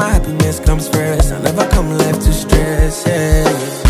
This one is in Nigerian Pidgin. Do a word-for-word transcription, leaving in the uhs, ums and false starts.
my happiness comes first. I never come left to stress, yeah.